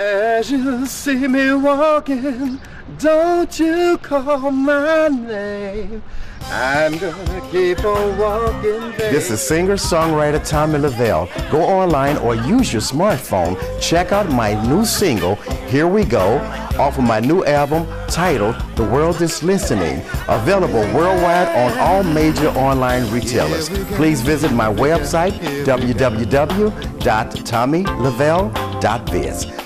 As you see me walking, don't you call my name. I'm gonna keep on walking, baby. This is singer-songwriter Tommie Leveal. Go online or use your smartphone. Check out my new single, Here We Go, off of my new album titled The World Is Listening, available worldwide on all major online retailers. Please visit my website, www.tommyleveal.biz.